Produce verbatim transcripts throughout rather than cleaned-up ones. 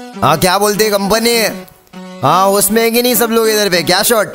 हाँ क्या बोलते है कंपनी? हाँ उसमें कि नहीं सब लोग इधर पे क्या शॉट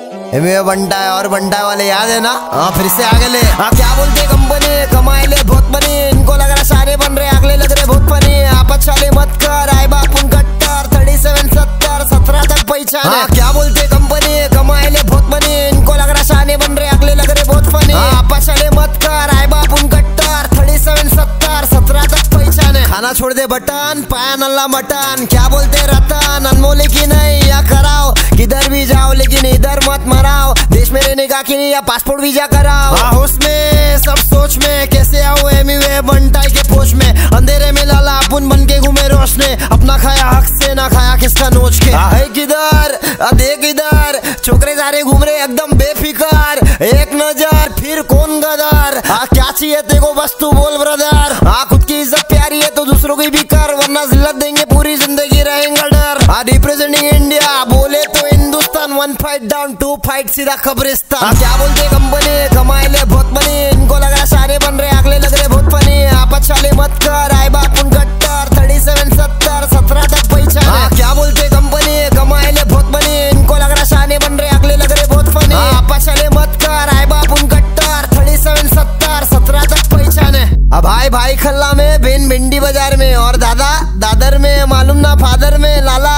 बनता है और बनता वाले याद है ना? हाँ फिर से आगे ले। हाँ क्या बोलते कंपनी? कमाए ले बहुत बनी, इनको लग रहा सारे बन रहे, अगले लग रहे बहुत फनी। आपस चाले मत कर, आए बापुन कट्टर थर्टी सेवन सत्तर सत्रह तक पहचान। हाँ क्या बोलते कंपनी? कमाए ले बहुत बनी, इनको लग रहा सारे बन रहे, अगले लग रहे बहुत फनी। आपस चाले मत कर, आए बापुन कट्टर थर्टी सेवन सत्तर सत्रह तक पहचान है। खाना छोड़ दे बटन, पाया नल्ला मटन। क्या बोलते रतन? अनमोल की नहीं या कराओ, किधर भी जाओ लेकिन इधर मत मराओ। देश में रहने का कि नहीं या पासपोर्ट वीजा कराओ। हाँ होश में सब सोच में, कैसे आओ एमीवे बंटाई के पोष में। अंधेरे में लाला अपन बन के घूमे रोशने, अपना खाया हक से ना खाया किसका नोच के। है किधर देख इधर, छोकरे सारे घूम रहे एकदम बेफिकर। एक नजर फिर कौन गदर। हाँ क्या चाहिए तेको बस तू बोल ब्रदर। हाँ खुद की इज्जत प्यारी है तो दूसरों की भी कर, वरना जिल्लत देंगे पूरी जिंदगी रहेंगे डर। हाँ रिप्रेजेंटिंग इंडिया बोले तो Hindustan, one fight down to fight सीधा कब्रिस्तान। हाँ क्या बोलते कंपनी? कमाए ले बहुत बनी, इनको लग रहा सारे बन रहे, अगले लग रहे बहुत फनी। आपस चाले मत कर, आए बापुन कट्टर थर्टी सेवन सत्तर सत्रह तक पहचान। हाँ क्या बोलते कंपनी? कमाए ले बहुत बनी, इनको लग रहा सारे बन रहे, अगले लग रहे बहुत फनी। आपस चाले मत कर, आए बापुन कट्टर थर्टी सेवन सत्तर सत्रह तक पहचान है। अब भाई भाई खल्ला में, बेन भिंडी बाजार में, और दादा दादर में, मालूम ना फादर में लाला।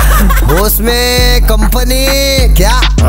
होश में कंपनी क्या?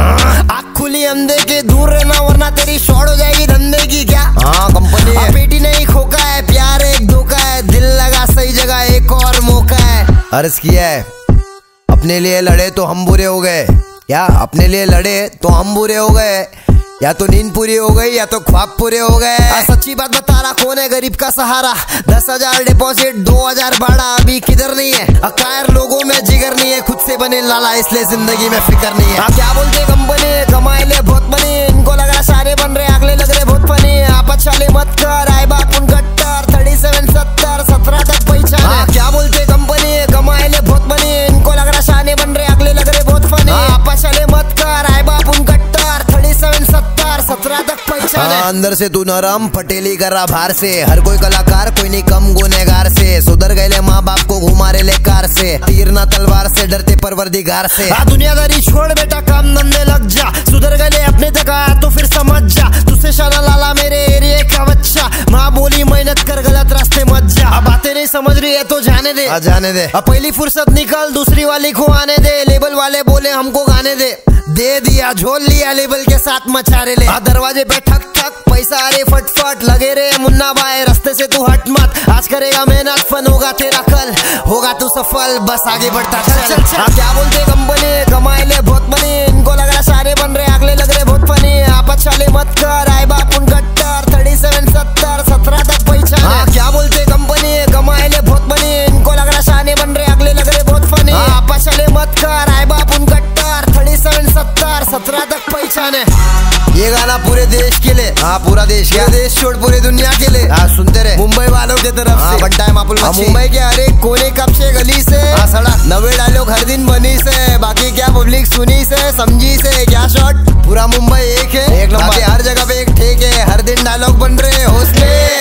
आँख खुली अंधे के दूर रहना, वरना तेरी शॉर्ट हो जाएगी धंधे की क्या? हाँ कंपनी पेटी नहीं खोका है, प्यार एक धोखा है, दिल लगा सही जगह एक और मौका है। अर्ज किया है अपने लिए लड़े तो हम बुरे हो गए, क्या अपने लिए लड़े तो हम बुरे हो गए? या तो नींद पूरी हो गई या तो ख्वाब पूरे हो गए। सच्ची बात बता रहा, कौन है गरीब का सहारा? दस हजार डिपॉजिट दो हजार भाड़ा, अभी किधर नहीं है। अकायर लोगों में जिगर नहीं है, खुद से बने लाला इसलिए जिंदगी में फिक्र नहीं है। क्या बोलते कंपनी? कमाए ले बहुत बनी, इनको लग रहा सारे बन रहे, अगले लग रहे बहुत फनी। आपस चाले मत कर, आए बापुन कट्टर थर्टी सेवन सत्तर सत्रह तक पहचान है। क्या बोलते कंपनी? कमाए ले बहुत बनी, इनको लग रहा सारे बन रहे, अगले लग रहे बहुत फनी। आपस चाले मत कर, आए बापुन कट्टर थर्टी सेवन सत्तर सत्रह तक पहचान है। अंदर से तू नरम पटेली कर रहा बाहर से, हर कोई कलाकार कोई नहीं कम गुनेगार से। सुधर गए माँ बाप को घुमा रहे ले कार से, तीर ना तलवार से डरते परवरदिगार से। दुनियादारी छोड़ बेटा काम धंधे लग जा, सुधर गए अपने तक आया तो फिर समझ जा। तुझसे शाना लाला मेरे एरिया का बच्चा, माँ बोली मेहनत कर गलत रास्ते मत जा। अब बातें नहीं समझ रही है तो जाने दे, आ, जाने दे। अब पहली फुर्सत निकल दूसरी वाली को आने दे, लेबल वाले बोले हमको गाने दे, दे दिया झोल लिया लेबल के साथ मचारे ले। दरवाजे पे ठक ठक पैसा आ रे फटफट, लगे रे मुन्ना भाई रास्ते से तू हट मत। आज करेगा मेहनत फन होगा तेरा कल, होगा तू सफल बस आगे बढ़ता चल चल चल। हाँ क्या बोलते कंपनी? कमाए ले बहुत बनी, इनको लग रहा सारे बन रहे, अगले लग रहे बहुत फनी। आपस चाले मत कर, आए बापुन कट्टर थर्टी सेवन सत्तर सत्रह तक पहचान। हाँ क्या बोलते कंपनी? कमाए ले बहुत बनी, इनको लग रहा सारे बन रहे, अगले लग रहे बहुत फनी। आपस चाले मत कर, आए बापुन कट्टर थर्टी सेवन सत्तर सत्रह तक पहचान है। ये गाना पूरे देश के लिए, हाँ पूरा देश, क्या देश छोड़ पूरे दुनिया के लिए। हाँ सुनते रहे मुंबई वालों की तरफ से, बनता है मापुल मच्छी। मुंबई के हर एक कोने कब से गली से, हाँ सड़ा नब्बे डायलॉग हर दिन बनी से, बाकी क्या पब्लिक सुनी से समझी से। क्या शॉट पूरा मुंबई एक है, एक नंबर हर जगह पे एक ठेक है, हर दिन डायलॉग बन रहे होश में।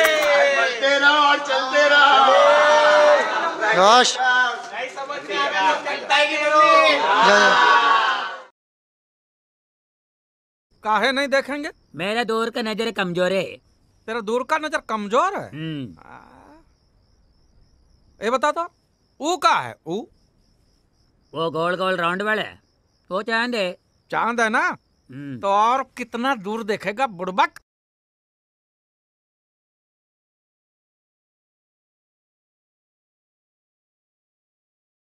काहे नहीं देखेंगे? मेरा दूर का नजर कमजोर है। तेरा दूर का नजर कमजोर है? ये बता तो ऊ का है? ऊ वो गोल गोल राउंड वाले, वो चांद है। चांद है ना? तो और कितना दूर देखेगा बुड़बक?